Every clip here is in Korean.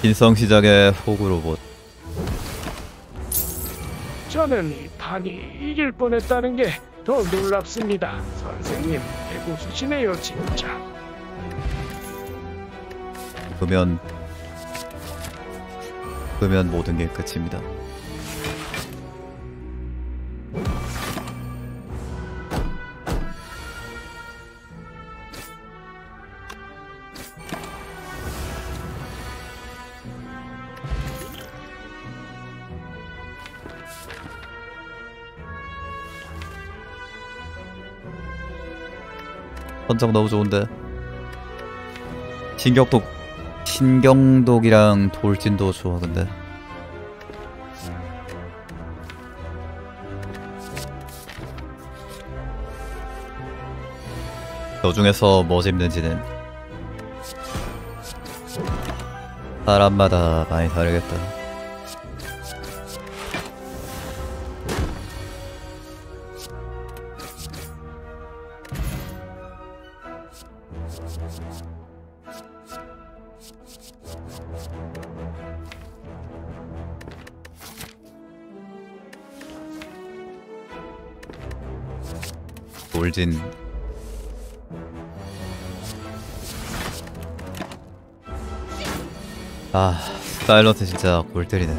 인성 시작의 호구 로봇. 저는 이 판이 이길 뻔했다는 게 더 놀랍습니다. 선생님, 대고수시네요 진짜. 그러면 모든 게 끝입니다. 선정 너무 좋은데. 신경독이랑 돌진도 좋아. 근데 저 중에서 뭐 집는지는 사람마다 많이 다르겠다. 돌진 사일런트 진짜 골 때리네.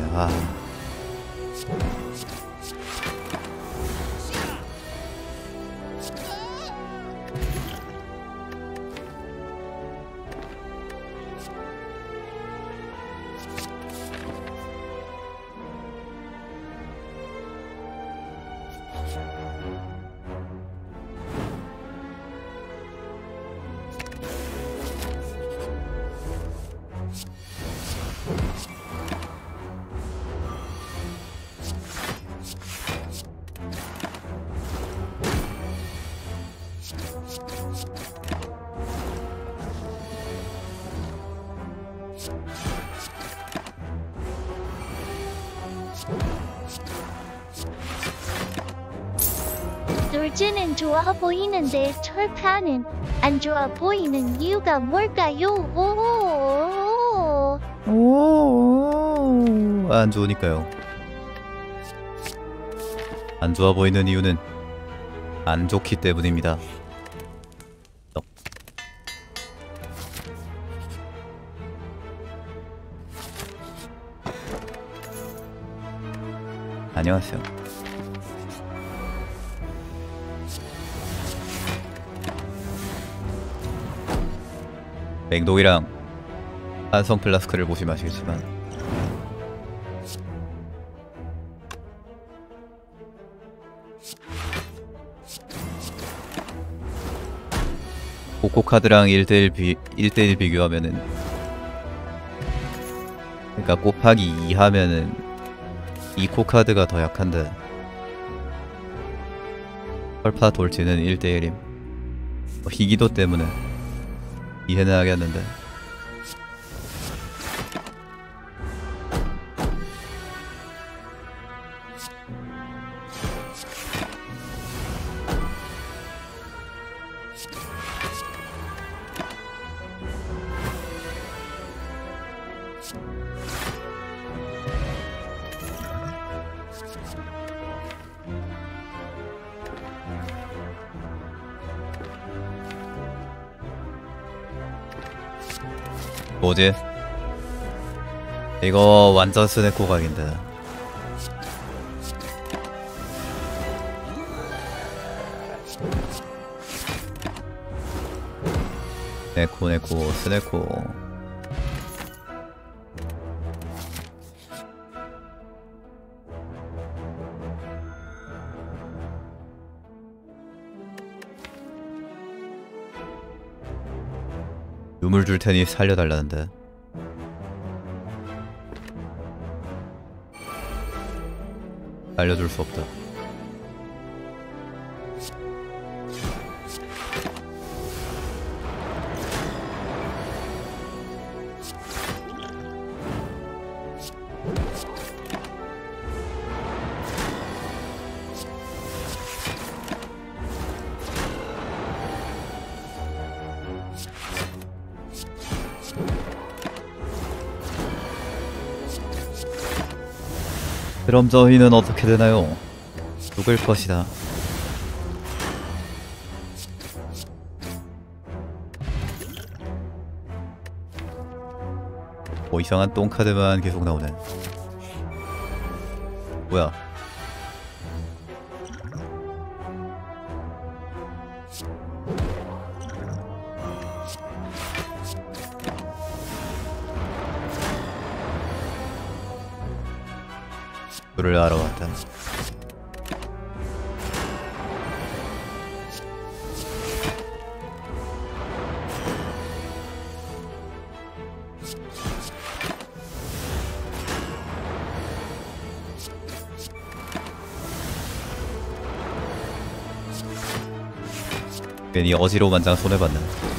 돌진은 좋아 보이는데 철판은 안 좋아 보이는 이유가 뭘까요? 안 좋으니까요. 안 좋아 보이는 이유는 안 좋기 때문입니다. 안녕하세요. 맹독이랑 한성 플라스크를 보시면 아시겠지만 고코카드랑 1대1 비교하면은, 그러니까 곱하기 2 하면은 이 코카드가 더 약한데 헐파 돌진은 1대1임. 희귀도 때문에 이해는 하겠는데. 뭐지? 이거 완전 스네코 각인데. 네코 스네코. 유물 줄 테니 살려달라는데. 알려줄 수 없다. 그럼 저희는 어떻게 되나요? 죽을 것이다. 뭐 이상한 똥카드만 계속 나오네. 뭐야? 불을 알아 왔다. 괜히 어지러움만장 손해봤네.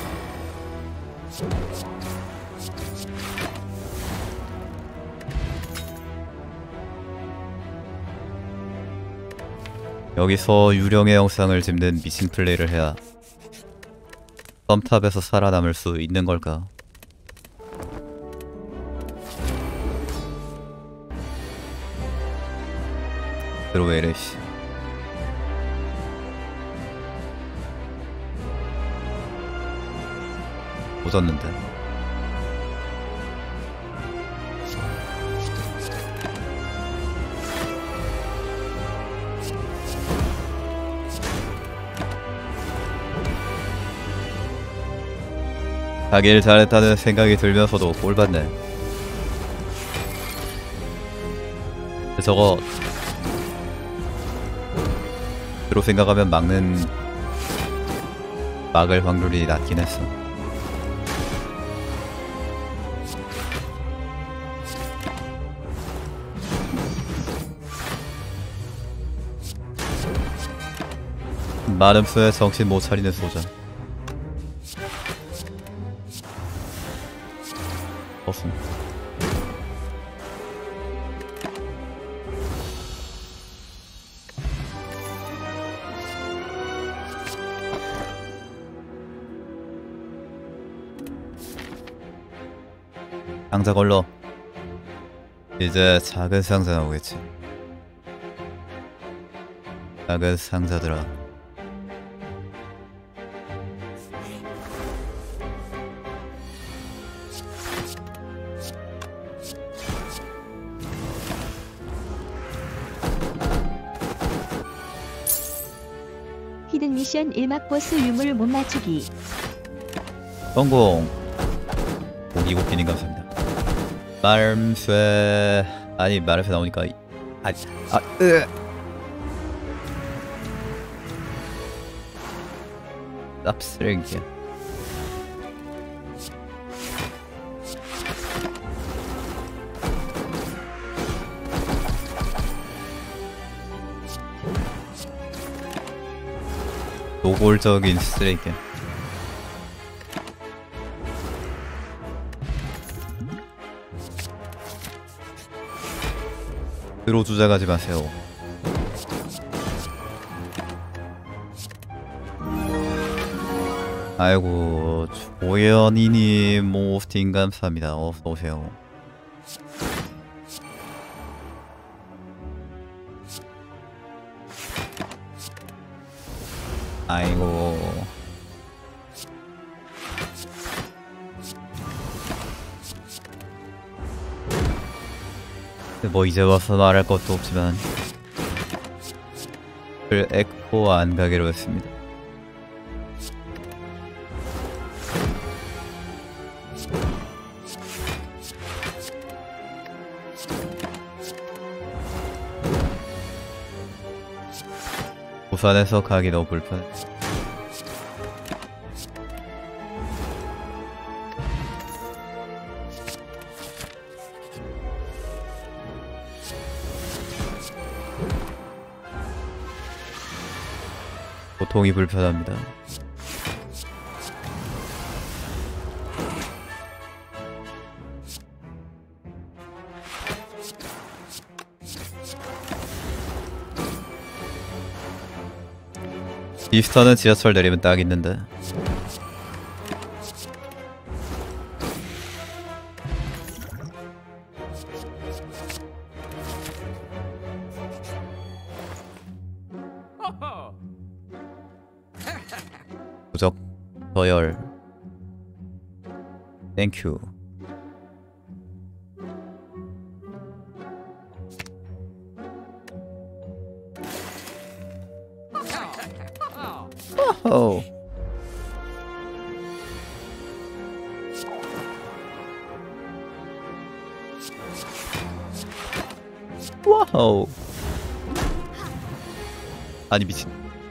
여기서 유령의 영상을 집는 미친 플레이를 해야 썸탑에서 살아남을 수 있는 걸까? 왜 이래 씨. 오졌는데. 가길 잘했다는 생각이 들면서도 꼴받네. 저거 그로 생각하면 막을 확률이 낮긴 했어. 많은 수에 정신 못 차리는 소자. 없음. 상자 걸러. 이제 작은 상자 나오겠지. 작은 상자들아. 히든 미션 1막 보스 유물 못 맞추기. 성공. 고기고기님 감사합니다. 말음쇠 아니 말음쇠 나오니까 쌉쓰레기야. 노골적인 쓰레기야. 드로 주작하지 마세요. 아이고 조연이님 모스팅 감사합니다. 어서오세요. 아이고 뭐 이제 와서 말할 것도 없지만 에코 안 가기로 했습니다. 부산에서 가기 너무 불편해. 고통이 불편합니다. 이스터는 지하철 내리면 딱 있는데. 부적 서열 땡큐. 와우. 와우. 아니 미친.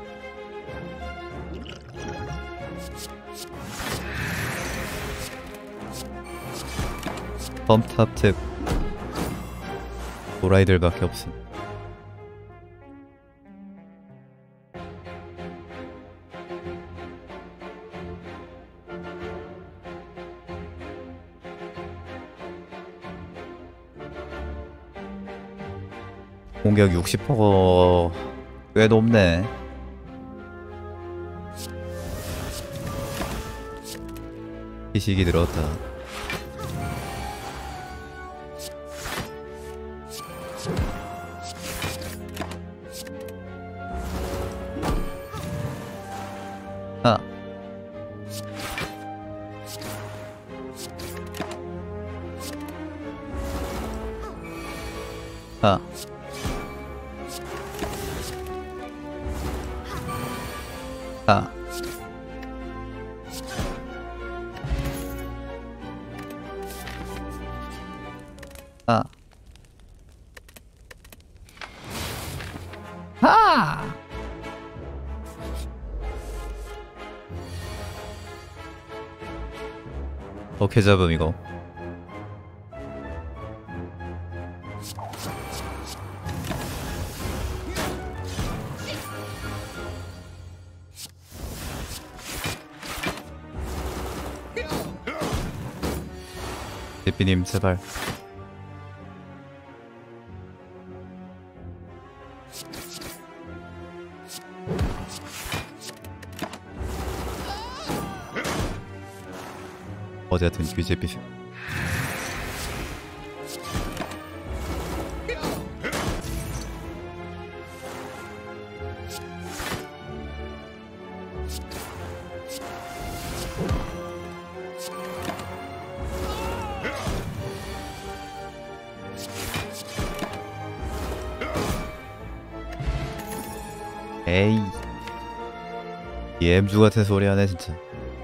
펌탑 특 도라이들밖에 없음. 공격 60%가 꽤 높네. 희식이 들었다. 아. 아. 아. 아. 아. 어케 잡음 이거. 대피님 제발. 어제 같은 규제 비슷. 에이, EM주 같은 소리 하네 진짜.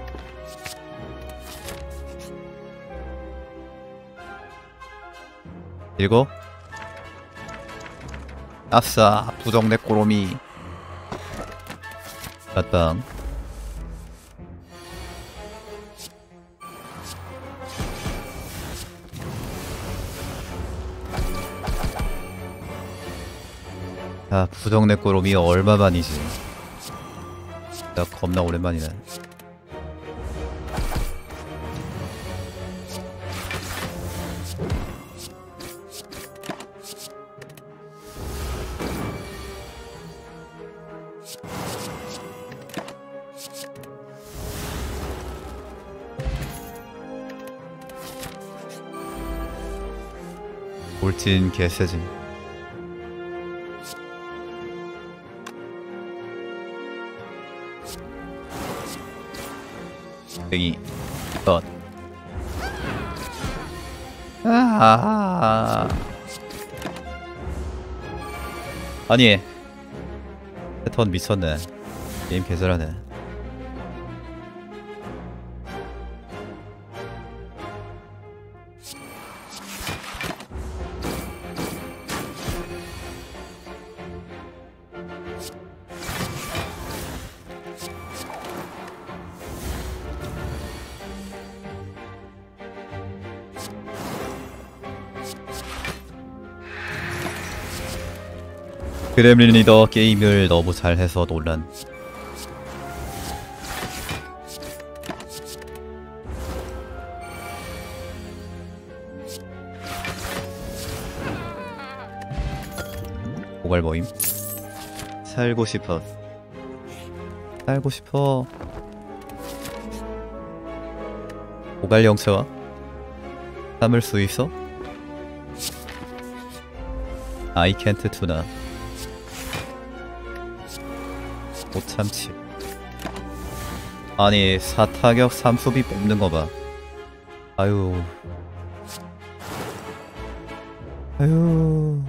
읽어? 아싸, 부정내 꼬로미. 맞당. 아, 부정내 꼬로미 얼마만이지? 나 겁나 오랜만이네. 올진 개세진. 땡이 덧. 아니 패턴 미쳤네. 게임 개잘하네. 그렘린 리더 게임을 너무 잘해서 논란. 고갈 모임. 살고 싶어. 살고 싶어. 고갈 영체와 삼을 수 있어? I can't tuna. 못 참지. 아니 4타격 3수비 뽑는 거 봐. 아유. 아유.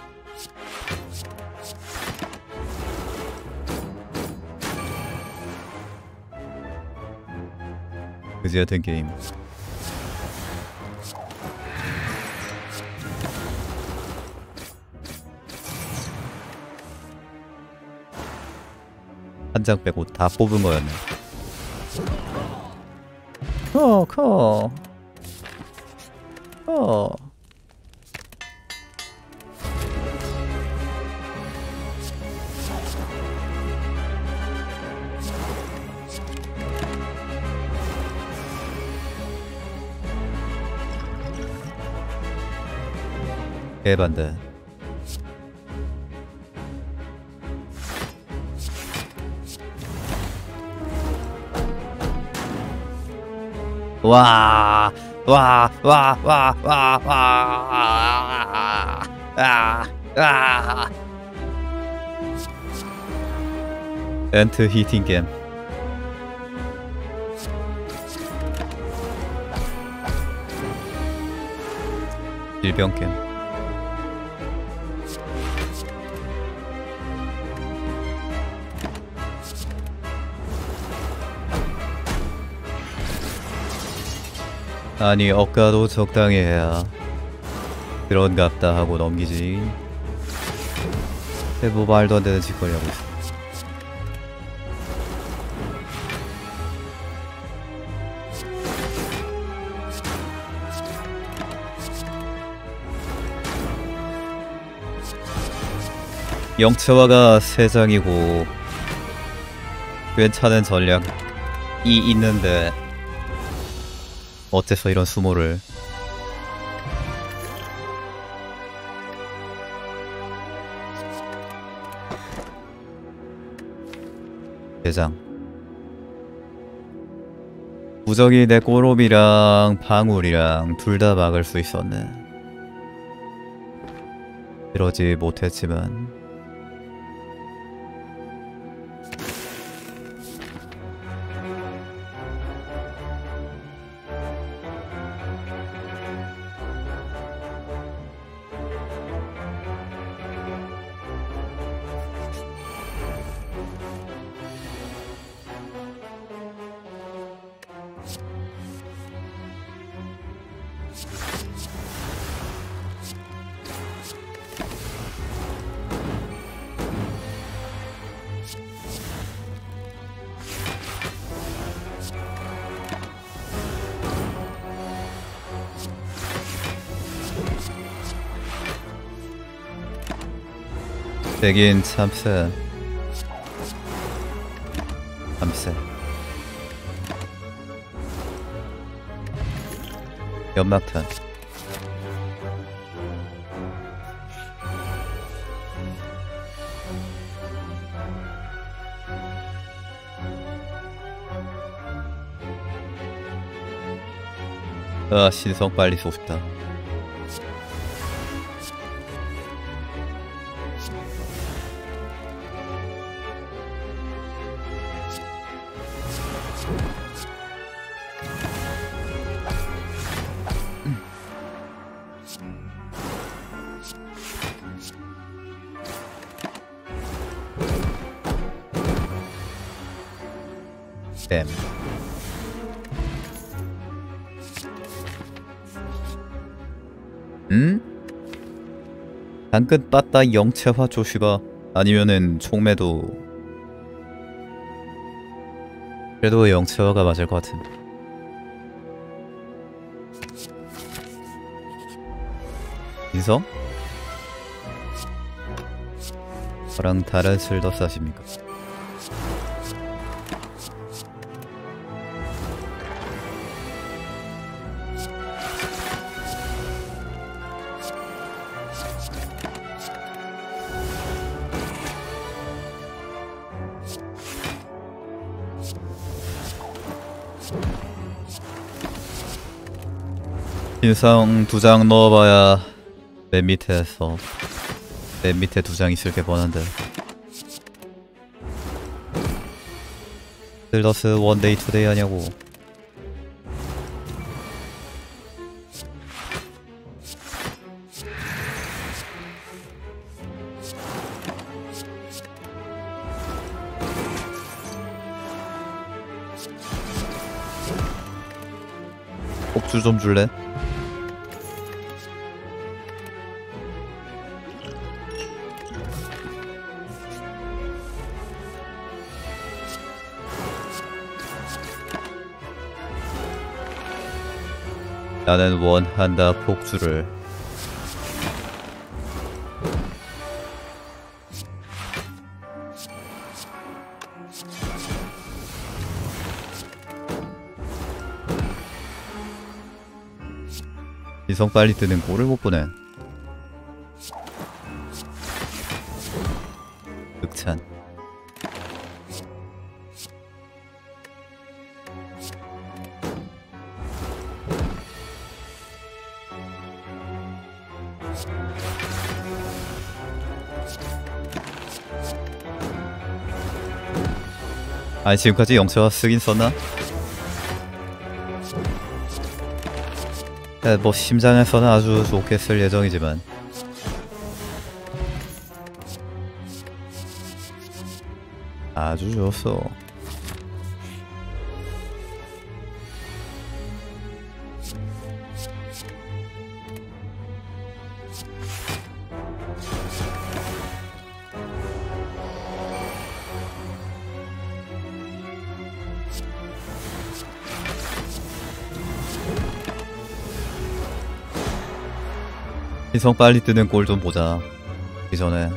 그지 같은 게임. 한 장 빼고 다 뽑은 거였네. 커. 개반대. 와, 와, 와, 와, 와, 와, 아. 엔트 히팅 게임. 질병 게임. 아니 억가도 적당히 해야 그런갑다 하고 넘기지. 뭐 말도 안 되는 짓거리 하고 있어. 영체화가 3장이고 괜찮은 전략이 있는데 어째서 이런 수모를. 대장 무적이 내 꼬롬이랑 방울이랑 둘 다 막을 수 있었네. 그러지 못했지만 되긴 참세. 연막탄. 아 신성 빨리 쏘고 싶다. 댐. 당근 빠따 영체화 조슈가 아니면은 총매도. 그래도 영체화가 맞을 것 같은. 인성? 저랑 다른 슬더스하십니까? 인성 2장 넣어봐야 맨 밑에서 맨 밑에 2장 있을 게 뻔한데. 딜러스 원데이 투데이 하냐고. 복주 좀 줄래? 나는 원한다 복주를. 이성 빨리 뜨는 꼴을 못 보네. 극찬. 아니 지금까지 영체화 쓰긴 썼나? 네, 뭐 심장에서는 아주 좋게 쓸 예정이지만 아주 좋았어. 희성 빨리 뜨는 꼴 좀 보자. 이 전에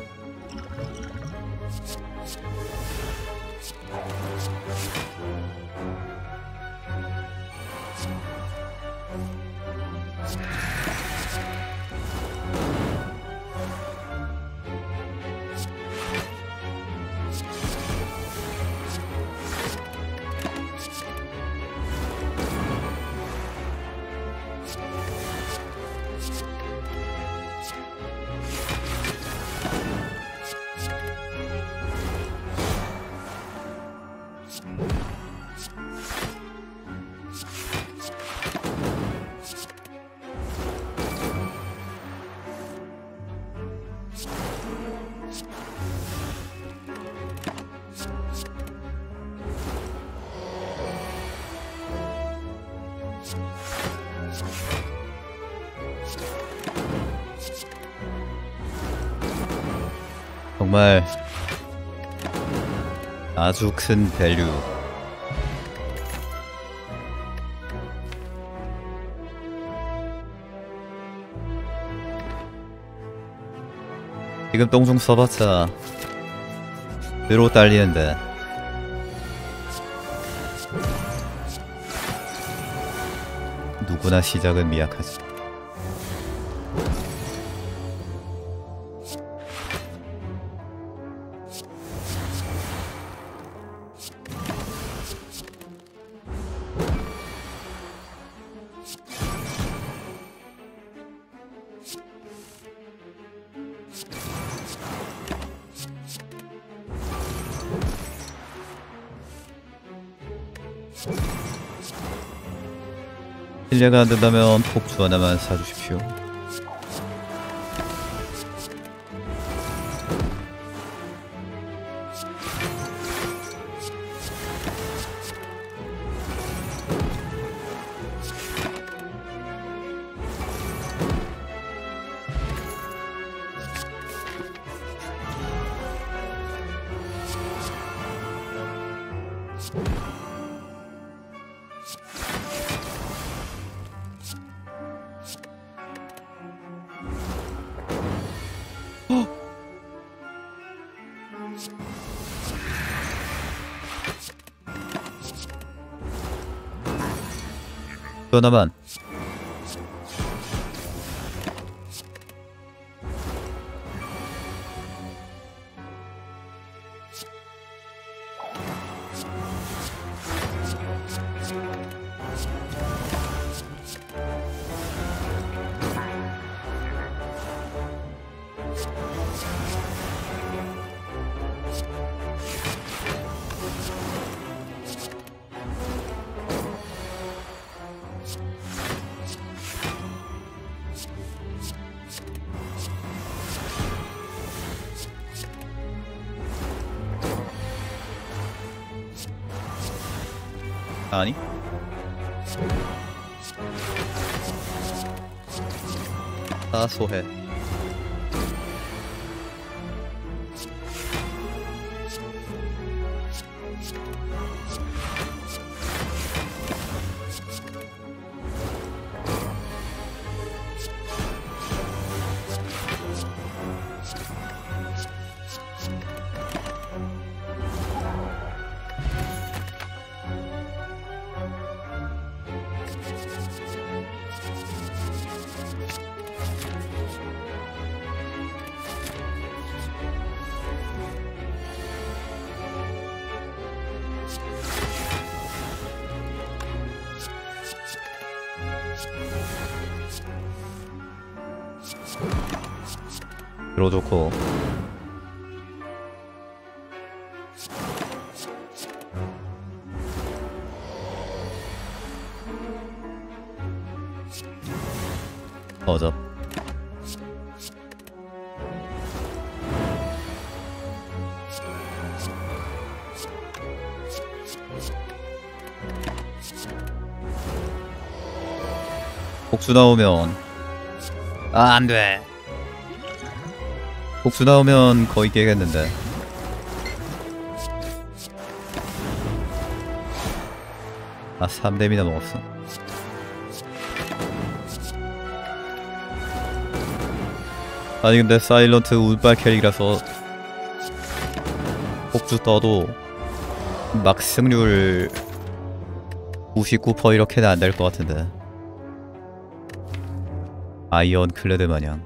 정말 아주 큰 밸류. 지금 똥중 써봤자 으로 딸리는데 누구나 시작은 미약하지. 실례가 안 된다면 폭주 하나만 사주십시오. 또 하나만. 아니? 사소해. 들어 좋고. 어접. 복수 나오면 안돼. 복수 나오면 거의 깨겠는데. 아 3뎀이나 먹었어. 아니 근데 사일런트 운빨 캐릭이라서 복수 떠도 막 승률 99% 이렇게는 안 될 것 같은데. 아이언 클레드 마냥.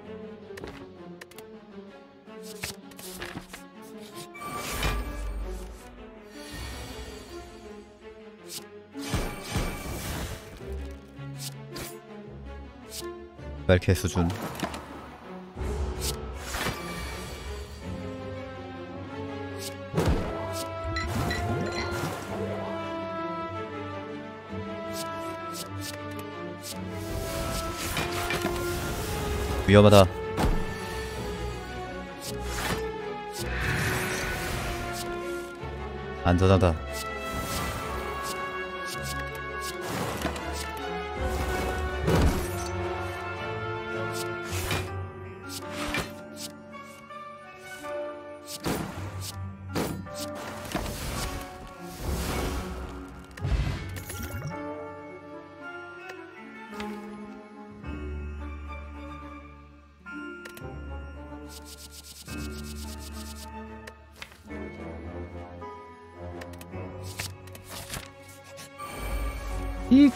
말캐 수준. 위험하다. 안전하다. 이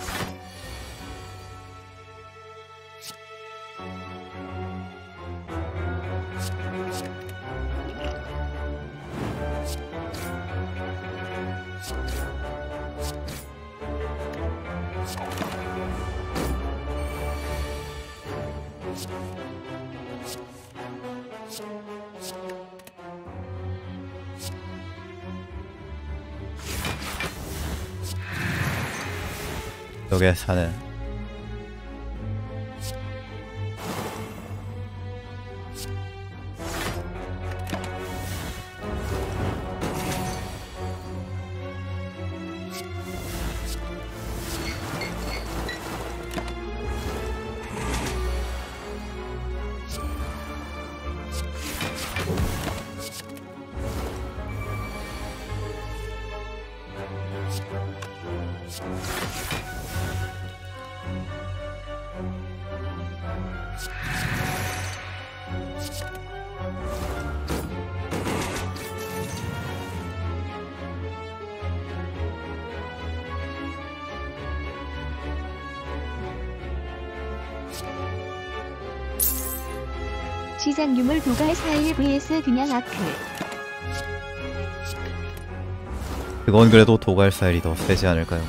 여기에 사네. 시장 유물 도갈 4일 vs 그냥 아크. 그건 그래도 도갈 스타일이 더 세지 않을까요?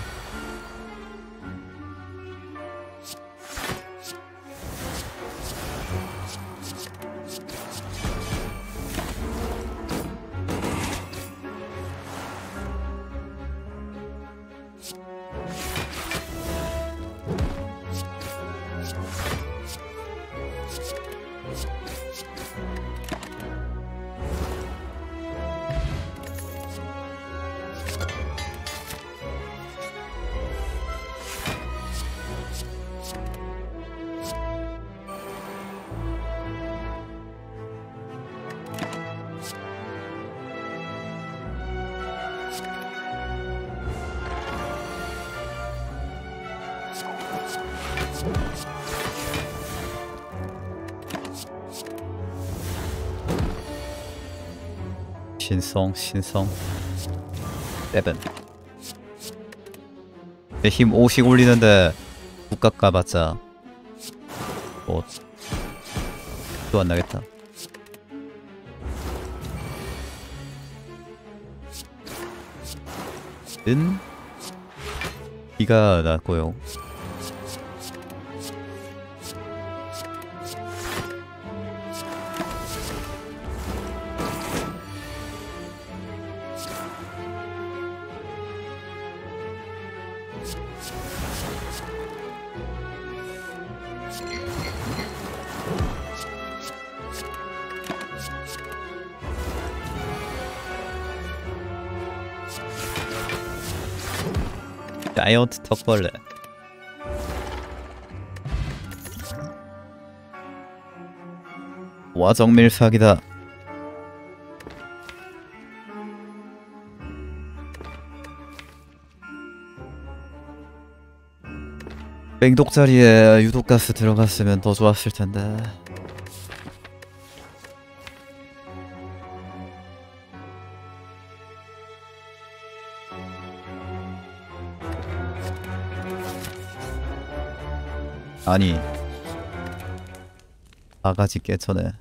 신성 세븐. 내 힘 5씩 올리는데 국값 가봤자 뭐 또 안 나겠다. 은 비가 났고요. 자이언트 턱벌레. 와정밀사기다. 뺑독자리에 유독가스 들어갔으면 더 좋았을 텐데. 아니 바가지 깨쳐네.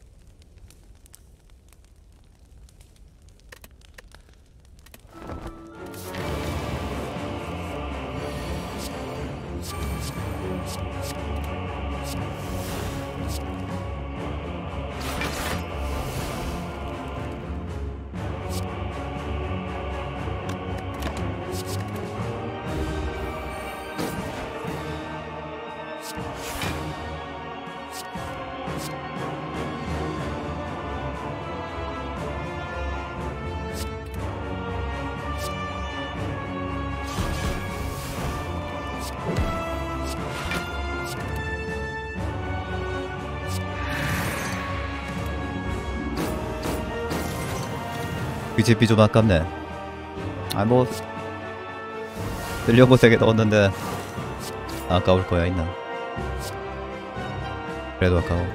BGP 좀 아깝네. 아 뭐 쓰려고 세게 넣었는데 아까울 거야 있나. 그래도 아까워.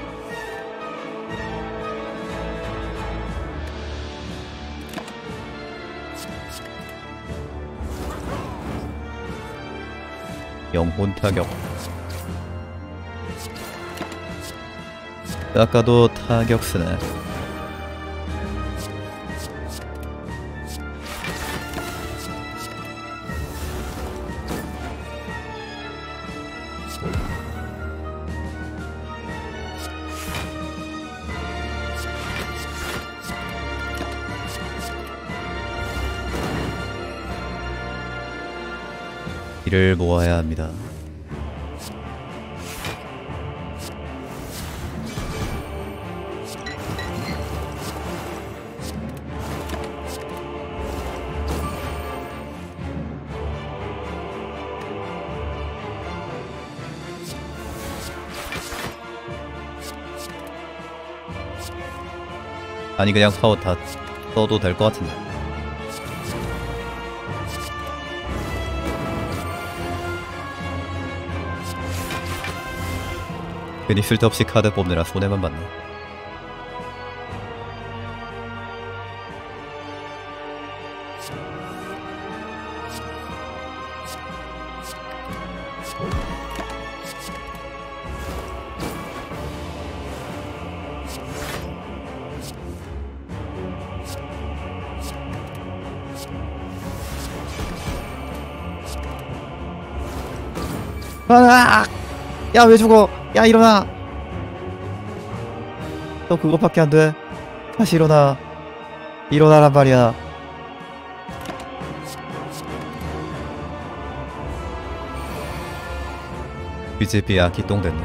영혼 타격. 아까도 타격 쓰네. 이를 모아야 합니다. 아니 그냥 파워 다 써도 될 것 같은데. 괜히 쓸데없이 카드 뽑느라 손해만 봤네. 아! 야 왜 죽어? 야 일어나! 너 그거밖에 안 돼. 다시 일어나. 일어나란 말이야. BGP 아기똥 됐네.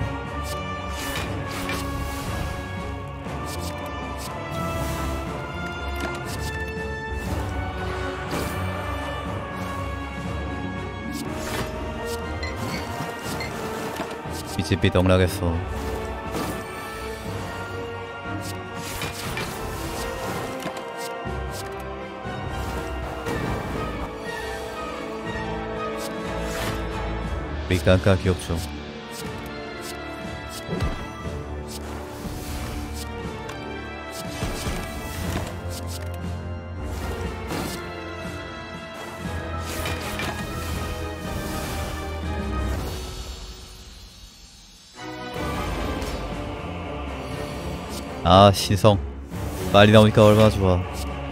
BGP 떡나겠어. 빅단가 귀엽죠. 아 신성 빨리 나오니까 얼마나 좋아.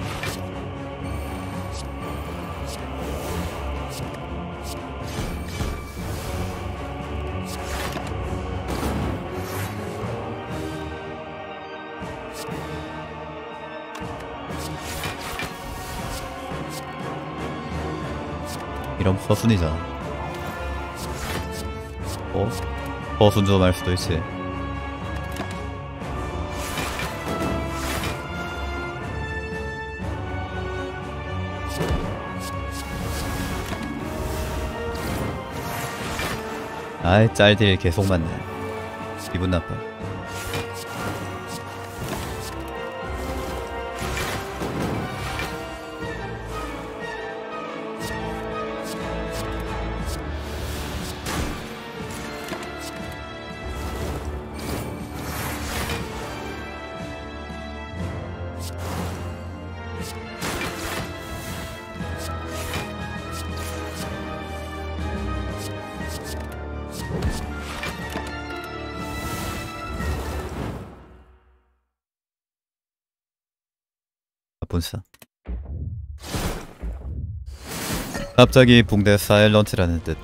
이런 허순이잖아. 어? 허순 좀 할 수도 있지. 아이 짤딜 계속 맞네. 기분 나빠. 분사. 갑자기 붕대 사일런트라는 듯.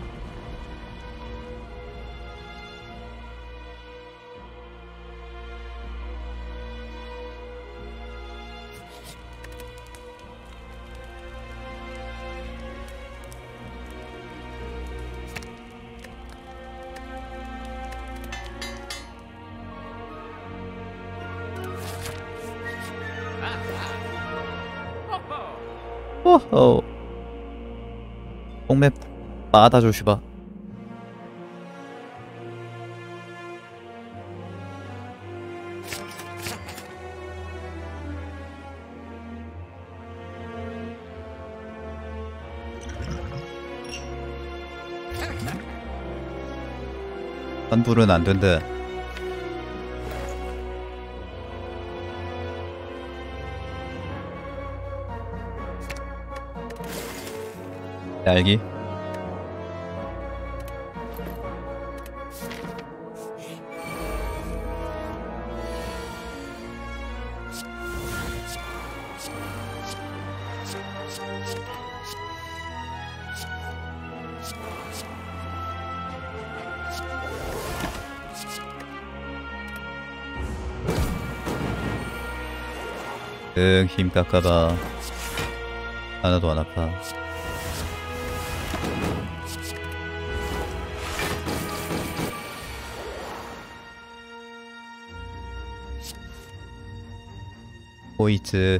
호호. 뽕맵 빠다 조시바. 환불은 안 된대. 날기. 응, 힘 깎아봐. 하나도 안 아파. 포이트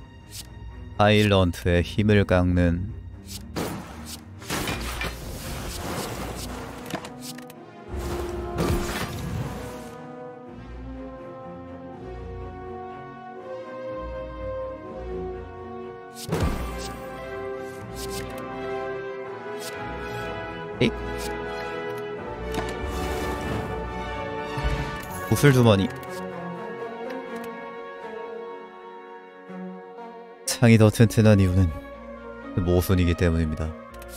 사일런트의 힘을 깎는 구슬주머니. 창이 더 튼튼한 이유는 모순이기 때문입니다.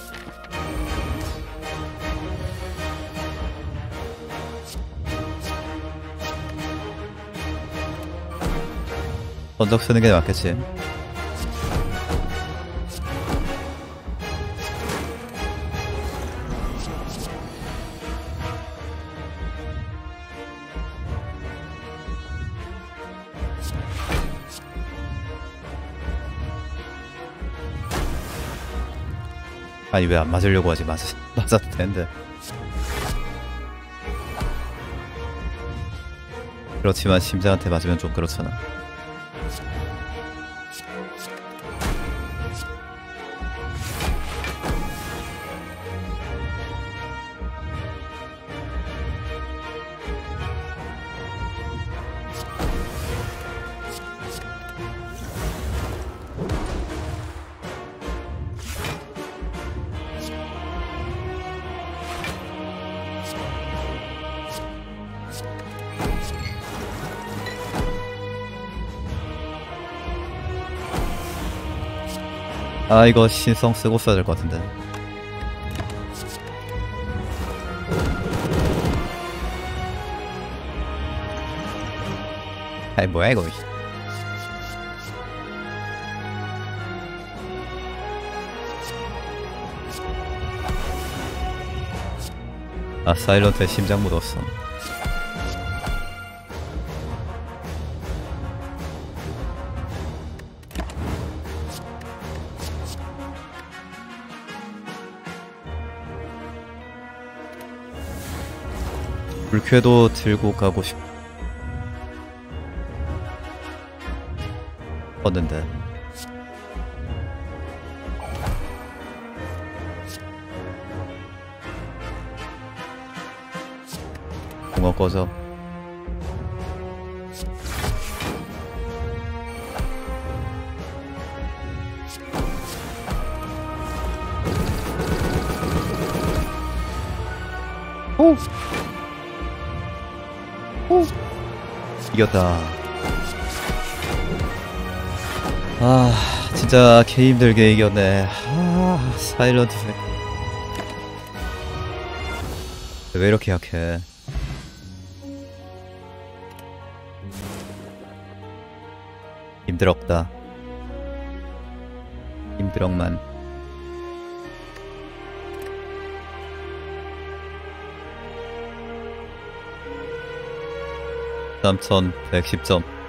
번쩍 쓰는 게 맞겠지. 아니 왜 안 맞으려고 하지? 맞아도 되는데. 그렇지만 심장한테 맞으면 좀 그렇잖아. 아 이거 신성 쓰고 써야 될 것 같은데. 아이 뭐야 이거. 아 사일런트의 심장 묻었어. 불쾌도 들고 가고 싶었는데 공원 꺼져. 오! 오! 이겼다. 아 진짜 개 힘들게 이겼네. 아 사일런트 왜 이렇게 약해. 힘들었다. 힘들었만. 3110점